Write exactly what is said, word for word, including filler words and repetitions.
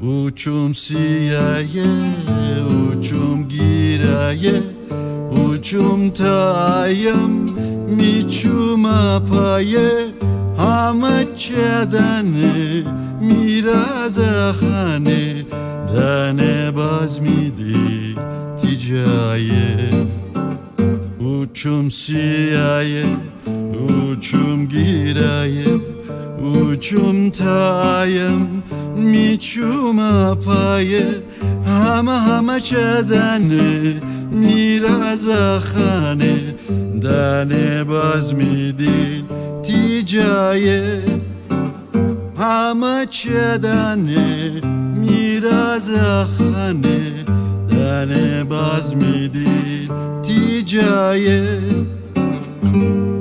Uçum siyaye, uçum giraye, uçum tayam, miçum apaye, hamaçadane, mirazahane, dane bazmidi ticaye. Uçum siyaye, uçum giraye, uçum tayam, میچوم پایه همه همه چدنه میره از خانه دنه باز میدین تی جایه همه چدنه میره از خانه دنه باز میدین تی جایه